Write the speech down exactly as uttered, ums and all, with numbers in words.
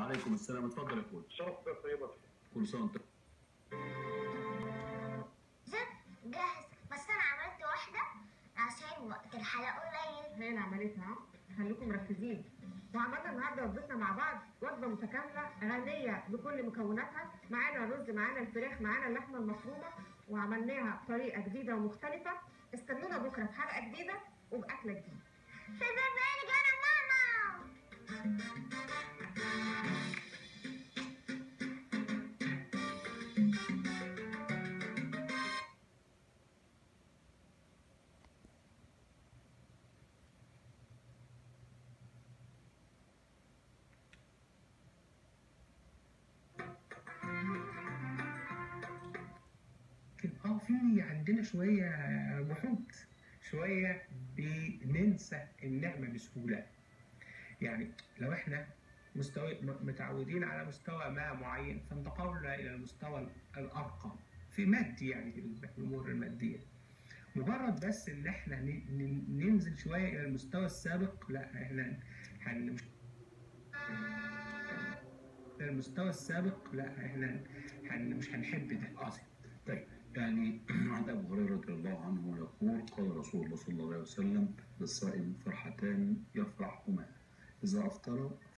وعليكم السلام. اتفضل يا اخويا. شرف طيبة. كل سنه وانت جاهز، بس انا عملت واحده عشان وقت الحلقه قليل. هي اللي عملتها، خليكم مركزين. وعملنا النهارده وجبتنا مع بعض وجبه متكامله غنيه بكل مكوناتها. معانا الرز، معانا الفراخ، معانا اللحمه المفرومه، وعملناها بطريقه جديده ومختلفه. استنونا بكره في حلقه جديده وباكله جديده. في برنامج انا ماما. اه في عندنا شوية جحود، شوية بننسى النعمة بسهولة. يعني لو احنا مستوى متعودين على مستوى ما معين فانتقلنا إلى المستوى الأرقى في مادي، يعني في الأمور المادية، مجرد بس إن احنا ننزل شوية إلى المستوى السابق، لا احنا هن المستوى السابق لا احنا هن مش هنحب ده اصلا. طيب، يعني عن ابو هريره رضي الله عنه يقول: قال رسول الله صلى الله عليه وسلم: للصائم فرحتان يفرحهما، اذا افطر